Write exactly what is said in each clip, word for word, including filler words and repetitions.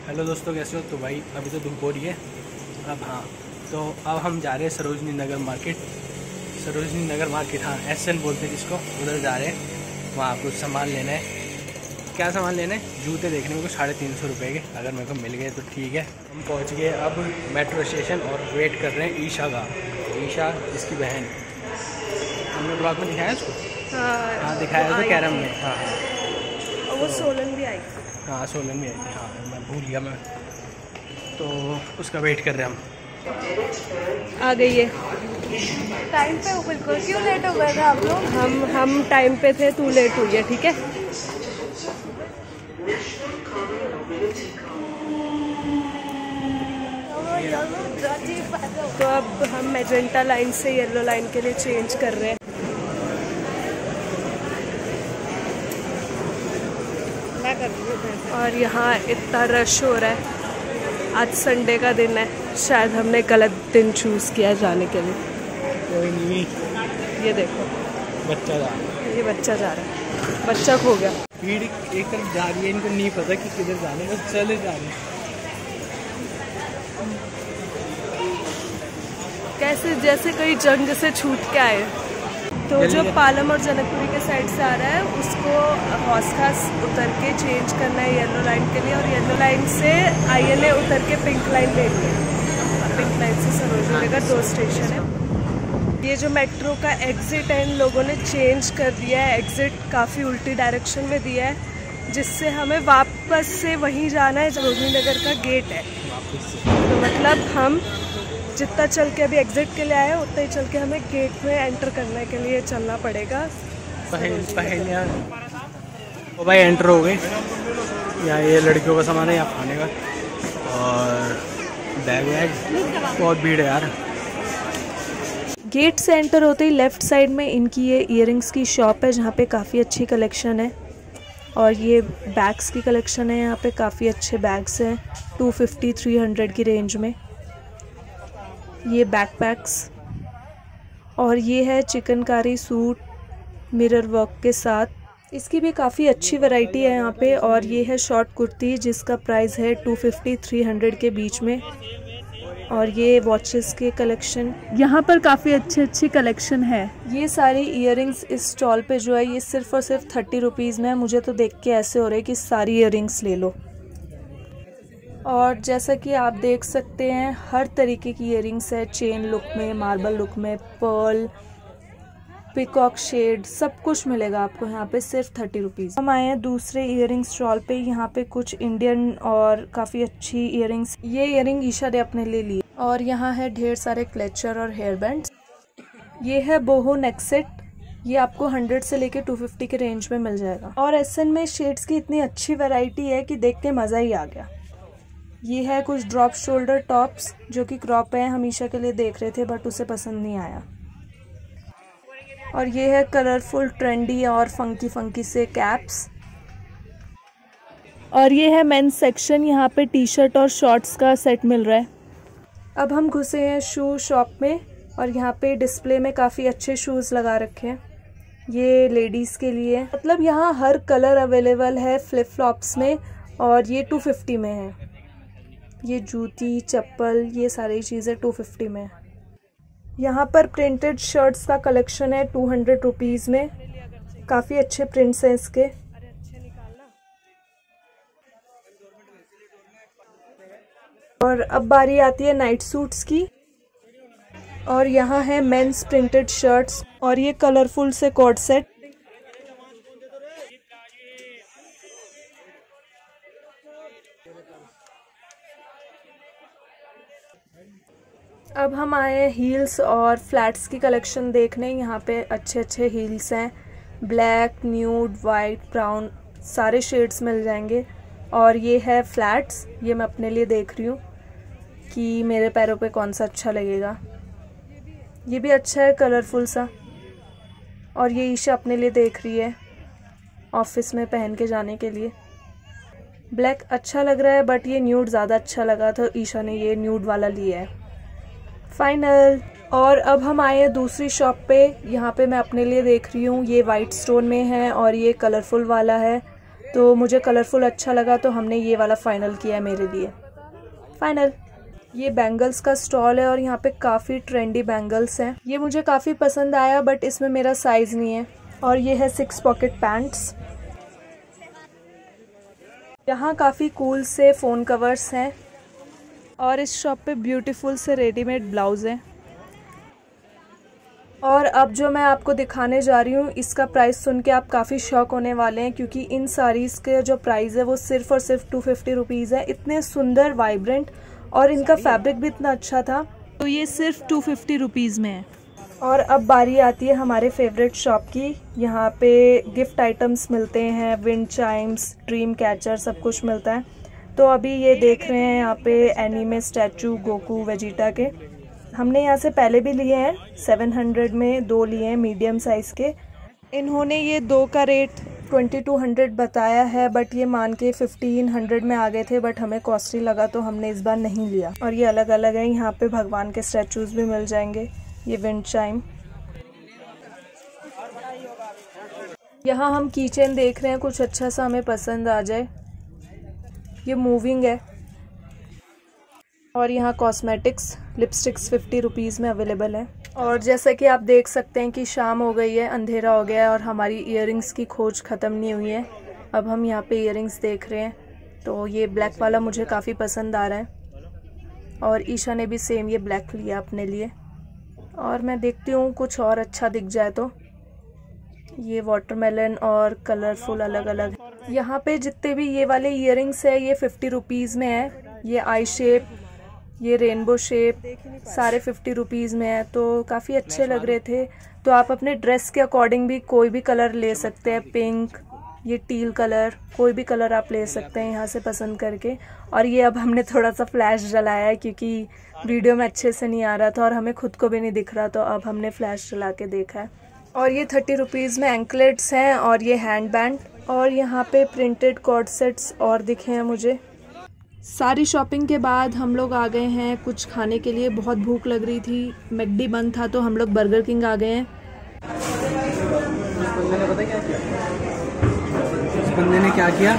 Hello दोस्तों, कैसे हो? तो भाई अभी तो धूप हो रही है। अब हाँ, तो अब हम जा रहे हैं सरोजनी नगर मार्केट। सरोजनी नगर मार्केट, हाँ एस एन बोलते हैं जिसको, उधर जा रहे हैं। वहाँ कुछ सामान लेना है। क्या सामान लेना है? जूते देखने में को साढ़े तीन सौ रुपये के, अगर मेरे को मिल गए तो ठीक है। हम पहुँच गए अब मेट्रो स्टेशन और वेट कर रहे हैं ईशा का। ईशा जिसकी बहन, हमने ब्लॉग में दिखाया उसको। हाँ हाँ दिखाया तो कैरम में। हाँ और वो सोलन भी आई। हाँ सोलन में आई थी। हाँ मैं भूल गया मैं, तो उसका वेट कर रहे हैं हम। आ गई है टाइम पे हो। बिल्कुल क्यों लेट हो गए थे आप लोग? हम हम टाइम पे थे, तू लेट हुई है। ठीक है, तो अब हम मैजेंटा लाइन से येलो लाइन के लिए चेंज कर रहे हैं। और यहाँ इतना रश हो रहा है। आज संडे का दिन है, शायद हमने गलत दिन चूज किया जाने के लिए। कोई नहीं, ये देखो बच्चा जा रहा है। ये बच्चा जा रहा है, बच्चा खो गया। भीड़ एक तरफ जा रही है, इनको नहीं पता कि किधर जाने, बस चले जा रहे हैं। कैसे जैसे कई जंग से छूट के आए। तो जो पालम और जनकपुरी के साइड से आ रहा है उसको हौस खास उतर के चेंज करना है येलो लाइन के लिए, और येलो लाइन से आई एन ए उतर के पिंक लाइन ले लिया। पिंक लाइन से सरोजनी नगर दो स्टेशन है। ये जो मेट्रो का एग्जिट है इन लोगों ने चेंज कर दिया है। एग्जिट काफ़ी उल्टी डायरेक्शन में दिया है, जिससे हमें वापस से वहीं जाना है। सरोजनी नगर का गेट है, तो मतलब हम जितना चल के अभी एग्जिट के लिए आए उतना ही चल के हमें गेट में एंटर करने के लिए चलना पड़ेगा। पहले पहले ओ भाई एंटर हो गए। यहाँ ये लड़कियों का सामान है, यहाँ खाने का और बैग वैग। बहुत भीड़ है यार। गेट से एंटर होते ही लेफ़्ट साइड में इनकी ये इयररिंग्स की शॉप है, जहाँ पे काफ़ी अच्छी कलेक्शन है। और ये बैग्स की कलेक्शन है, यहाँ पे काफ़ी अच्छे बैग्स हैं टू फिफ्टी थ्री हंड्रेड की रेंज में। ये बैकपैक्स, और ये है चिकनकारी सूट मिरर वर्क के साथ। इसकी भी काफ़ी अच्छी वैरायटी है यहाँ पे। और ये है शॉर्ट कुर्ती जिसका प्राइस है टू फिफ्टी थ्री हंड्रेड के बीच में। और ये वॉचेस के कलेक्शन, यहाँ पर काफ़ी अच्छी अच्छी कलेक्शन है। ये सारी इयररिंग्स इस स्टॉल पे जो है ये सिर्फ और सिर्फ थर्टी रुपीज़ में है। मुझे तो देख के ऐसे हो रहा है कि सारी इयररिंग्स ले लो। और जैसा कि आप देख सकते हैं हर तरीके की इयररिंग्स है, चेन लुक में, मार्बल लुक में, पर्ल, पिकॉक शेड, सब कुछ मिलेगा आपको यहाँ पे सिर्फ थर्टी रुपीज़। हम आए हैं दूसरे इयररिंग स्टॉल पे। यहाँ पे कुछ इंडियन और काफ़ी अच्छी इयररिंग्स, ये इयररिंग ईशा ने अपने लिए ली। और यहाँ है ढेर सारे क्लेचर और हेयर बैंड्स। ये है बोहो नेक सेट, ये आपको हंड्रेड से लेके टू फिफ्टी के रेंज में मिल जाएगा। और एस एन में शेड्स की इतनी अच्छी वैरायटी है कि देख के मज़ा ही आ गया। ये है कुछ ड्रॉप शोल्डर टॉप्स जो कि क्रॉप है, हमेशा के लिए देख रहे थे बट उसे पसंद नहीं आया। और ये है कलरफुल ट्रेंडी और फंकी फंकी से कैप्स। और ये है मेंस सेक्शन, यहाँ पे टी शर्ट और शॉर्ट्स का सेट मिल रहा है। अब हम घुसे हैं शू शॉप में, और यहाँ पे डिस्प्ले में काफ़ी अच्छे शूज़ लगा रखे हैं। ये लेडीज़ के लिए, मतलब यहाँ हर कलर अवेलेबल है फ्लिप फ्लॉप्स में, और ये टू फिफ्टी में है। ये जूती, चप्पल, ये सारी चीज़ें टू फिफ्टी में। यहाँ पर प्रिंटेड शर्ट्स का कलेक्शन है टू हंड्रेड रुपीज़ में। काफ़ी अच्छे प्रिंट्स हैं इसके। और अब बारी आती है नाइट सूट्स की, और यहाँ है मेंस प्रिंटेड शर्ट्स, और ये कलरफुल से कोट सेट। अब हम आए हैं हील्स और फ्लैट्स की कलेक्शन देखने। यहाँ पे अच्छे अच्छे हील्स हैं, ब्लैक, न्यूड, वाइट, ब्राउन, सारे शेड्स मिल जाएंगे। और ये है फ्लैट्स, ये मैं अपने लिए देख रही हूँ कि मेरे पैरों पे कौन सा अच्छा लगेगा। ये भी अच्छा है, कलरफुल सा। और ये ईशा अपने लिए देख रही है ऑफिस में पहन के जाने के लिए। ब्लैक अच्छा लग रहा है बट ये न्यूड ज़्यादा अच्छा लगा, तो ईशा ने ये न्यूड वाला लिया है फाइनल। और अब हम आए हैं दूसरी शॉप पे। यहाँ पे मैं अपने लिए देख रही हूँ, ये वाइट स्टोन में है और ये कलरफुल वाला है। तो मुझे कलरफुल अच्छा लगा तो हमने ये वाला फ़ाइनल किया है मेरे लिए। फ़ाइनल। ये बैंगल्स का स्टॉल है और यहाँ पे काफ़ी ट्रेंडी बैंगल्स हैं। ये मुझे काफ़ी पसंद आया बट इसमें मेरा साइज़ नहीं है। और ये है सिक्स पॉकेट पैंट्स। यहाँ काफ़ी कूल से फ़ोन कवर्स हैं और इस शॉप पे ब्यूटीफुल से रेडीमेड ब्लाउज़ हैं। और अब जो मैं आपको दिखाने जा रही हूँ इसका प्राइस सुन के आप काफ़ी शॉक होने वाले हैं, क्योंकि इन साड़ीज़ के जो प्राइस है वो सिर्फ़ और सिर्फ टू फिफ्टी रुपीज़ है। इतने सुंदर वाइब्रेंट और इनका फैब्रिक भी इतना अच्छा था, तो ये सिर्फ टू फिफ्टी रुपीज़ में है। और अब बारी आती है हमारे फेवरेट शॉप की। यहाँ पे गिफ्ट आइटम्स मिलते हैं, विंड चाइम्स, ड्रीम कैचर, सब कुछ मिलता है। तो अभी ये देख रहे हैं यहाँ पे एनीमे स्टैचू गोकू वेजिटा के। हमने यहाँ से पहले भी लिए हैं, सेवन हंड्रेड में दो लिए हैं मीडियम साइज़ के। इन्होंने ये दो का रेट ट्वेंटी टू हंड्रेड बताया है, बट ये मान के फिफ्टीन हंड्रेड में आ गए थे, बट हमें कॉस्टली लगा तो हमने इस बार नहीं लिया। और ये अलग अलग है, यहाँ पे भगवान के स्टैचूज़ भी मिल जाएंगे। ये विंड चाइम। यहाँ हम कीचेन देख रहे हैं, कुछ अच्छा सा हमें पसंद आ जाए। ये मूविंग है। और यहाँ कॉस्मेटिक्स लिपस्टिक्स फिफ्टी रुपीज़ में अवेलेबल है। और जैसा कि आप देख सकते हैं कि शाम हो गई है, अंधेरा हो गया है और हमारी इयररिंग्स की खोज ख़त्म नहीं हुई है। अब हम यहाँ पे इयररिंग्स देख रहे हैं, तो ये ब्लैक वाला मुझे काफ़ी पसंद आ रहा है और ईशा ने भी सेम ये ब्लैक लिया अपने लिए। और मैं देखती हूँ कुछ और अच्छा दिख जाए तो। ये वाटरमेलन और कलरफुल अलग अलग। यहाँ पे जितने भी ये वाले इयररिंग्स है ये फिफ्टी रुपीज़ में है। ये आई शेप, ये रेनबो शेप, सारे फिफ्टी रुपीज़ में है, तो काफ़ी अच्छे लग रहे थे। तो आप अपने ड्रेस के अकॉर्डिंग भी कोई भी कलर ले सकते हैं, पिंक, ये टील कलर, कोई भी कलर आप ले सकते हैं यहाँ से पसंद करके। और ये अब हमने थोड़ा सा फ्लैश जलाया है क्योंकि वीडियो में अच्छे से नहीं आ रहा था और हमें खुद को भी नहीं दिख रहा, तो अब हमने फ्लैश जला के देखा है। और ये थर्टी रुपीज़ में एंकलेट्स हैं और ये हैंड बैंड। और यहाँ पे प्रिंटेड कॉर्ड सेट्स और दिखे हैं मुझे। सारी शॉपिंग के बाद हम लोग आ गए हैं कुछ खाने के लिए। बहुत भूख लग रही थी, मैकडी बंद था, तो हम लोग बर्गर किंग आ गए हैं। इस बंदे ने क्या किया?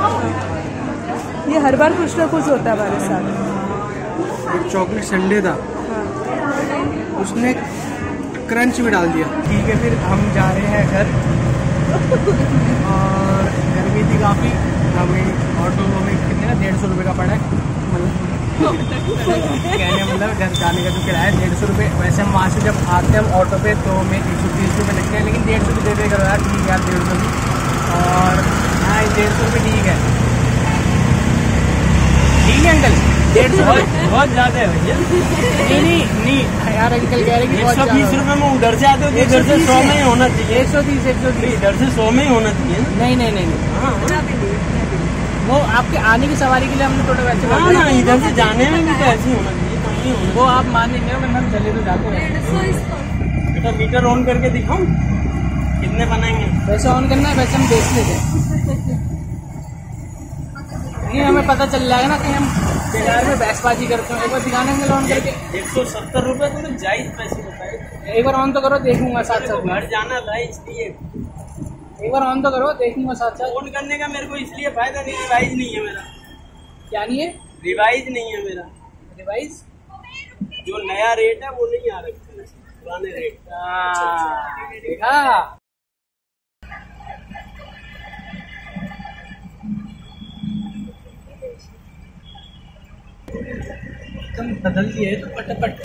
ये हर बार कुछ ना कुछ होता है हमारे साथ। एक चॉकलेट संडे था, हाँ। उसने क्रंच भी डाल दिया। ठीक है, फिर हम जा रहे हैं घर और गर्मी थी काफ़ी। हमें ऑटो में कितने का डेढ़ सौ रुपये का पड़ा है, मतलब कहने मतलब घर जाने का जो किराया डेढ़ सौ रुपये। वैसे हम वहाँ से जब आते हैं हम ऑटो पे तो हमें एक सौ तीस रुपये लगते हैं, लेकिन डेढ़ सौ रुपये दे करो यार, ठीक है यार डेढ़ सौ भी। और हाँ डेढ़ सौ रुपये ठीक है, ठीक है अंकल, डेढ़ सौ बहुत ज़्यादा है भैया। नहीं नहीं नहीं यार, अंकल कह रहे हैं एक सौ बीस रुपये में उधर से आते हो, इधर से सौ में ही होना चाहिए। एक सौ तीस एक सौ तीस इधर से सौ में ही होना चाहिए। नहीं नहीं नहीं हाँ, वो आपके आने की सवारी के लिए हमने थोड़ा वैसे हाँ ना, इधर से जाने में भी तो ऐसे ही होना चाहिए, कम नहीं होना। वो आप मानेंगे वरना हम चले तो जाते हैं। बेटा मीटर ऑन करके दिखाऊं कितने बनाएंगे? वैसे ऑन करना है, वैसे हम देख लेते नहीं, हमें पता चल जाएगा ना कि हम बेकार में बहसबाजी करते हैं। एक बार दिखाने में ऑन करके एक सौ सत्तर रुपये तो जायज पैसे बताए। एक बार ऑन तो करो, देखूंगा साथ साथ। घर जाना था इसलिए एक बार ऑन तो करो, देखूंगा साथ साथ। ऑन करने का मेरे को इसलिए फायदा नहीं, रिवाइज नहीं है मेरा। क्या नहीं है? रिवाइज नहीं है मेरा। रिवाइज जो नया रेट है वो नहीं आ रहा, पुराने रेट। देखा बदल दिया है तो पटापट।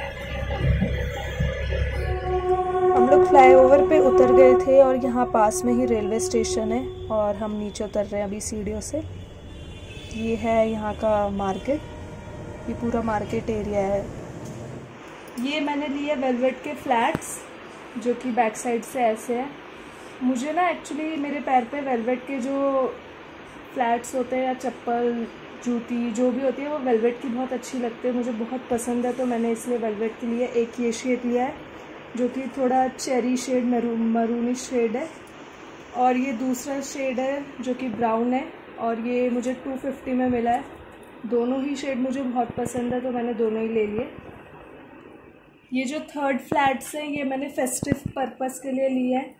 हम लोग फ्लाईओवर पे उतर गए थे और यहाँ पास में ही रेलवे स्टेशन है और हम नीचे उतर रहे हैं अभी सीढ़ियों से। ये है यहाँ का मार्केट, ये पूरा मार्केट एरिया है। ये मैंने लिए वेलवेट के फ्लैट्स जो कि बैक साइड से ऐसे है। मुझे ना एक्चुअली मेरे पैर पे वेलवेट के जो फ्लैट्स होते हैं या चप्पल जूती जो भी होती है वो वेलवेट की बहुत अच्छी लगती है, मुझे बहुत पसंद है, तो मैंने इसलिए वेलवेट के लिए एक ये शेड लिया है जो कि थोड़ा चेरी शेड मरून मरूनी शेड है। और ये दूसरा शेड है जो कि ब्राउन है और ये मुझे टू फिफ्टी में मिला है। दोनों ही शेड मुझे बहुत पसंद है तो मैंने दोनों ही ले लिए। ये जो थर्ड फ्लैट्स हैं ये मैंने फेस्टिव पर्पस के लिए लिए हैं।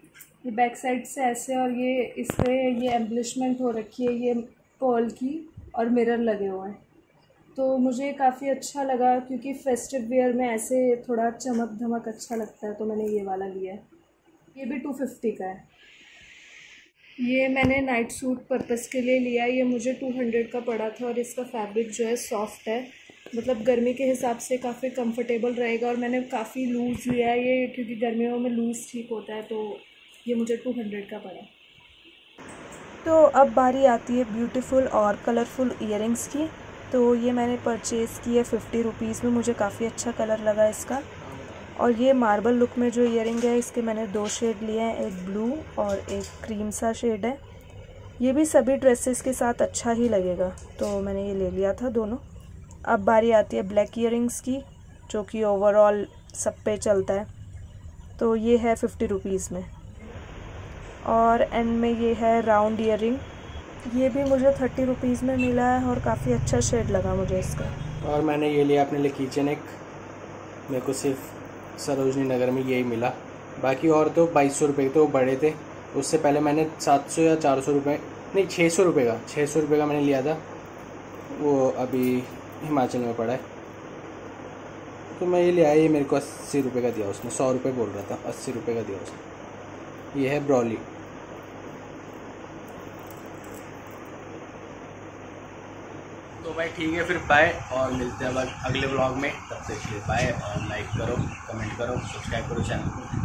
ये बैक साइड से ऐसे, और ये इस पे ये एम्बलिशमेंट हो रखी है ये पर्ल की, और मिरर लगे हुए हैं। तो मुझे काफ़ी अच्छा लगा क्योंकि फेस्टिव वेयर में ऐसे थोड़ा चमक धमक अच्छा लगता है, तो मैंने ये वाला लिया है। ये भी टू फिफ्टी का है। ये मैंने नाइट सूट पर्पस के लिए लिया है। ये मुझे टू हंड्रेड का पड़ा था और इसका फैब्रिक जो है सॉफ्ट है, मतलब गर्मी के हिसाब से काफ़ी कंफर्टेबल रहेगा। और मैंने काफ़ी लूज़ लिया है ये, क्योंकि गर्मियों में लूज़ ठीक होता है, तो ये मुझे टू हंड्रेड का पड़ा। तो अब बारी आती है ब्यूटीफुल और कलरफुल ईयरिंग्स की। तो ये मैंने परचेज़ की है फिफ्टी रुपीज़ में। मुझे काफ़ी अच्छा कलर लगा इसका। और ये मार्बल लुक में जो ईयरिंग है, इसके मैंने दो शेड लिए हैं, एक ब्लू और एक क्रीम सा शेड है। ये भी सभी ड्रेसेस के साथ अच्छा ही लगेगा, तो मैंने ये ले लिया था दोनों। अब बारी आती है ब्लैक ईयरिंग्स की, जो कि ओवरऑल सब पे चलता है। तो ये है फिफ्टी रुपीज़ में। और एंड में ये है राउंड ईयरिंग, ये भी मुझे थर्टी रुपीज़ में मिला है और काफ़ी अच्छा शेड लगा मुझे इसका। और मैंने ये लिया अपने लिए कीचेन एक, मेरे को सिर्फ सरोजनी नगर में यही मिला। बाकी और तो बाईस सौ रुपये तो बड़े थे। उससे पहले मैंने सात सौ या चार सौ रुपये नहीं छः सौ रुपये का छः सौ रुपये का मैंने लिया था, वो अभी हिमाचल में पड़ा है। तो मैं ये लिया, ये मेरे को अस्सी रुपये का दिया उसने, सौ रुपये बोल रहा था, अस्सी रुपये का दिया उसने। ये है ब्रॉली। तो भाई ठीक है, फिर बाय, और मिलते हैं अब अगले ब्लॉग में। तब तक के लिए बाय, और लाइक करो, कमेंट करो, सब्सक्राइब करो चैनल को।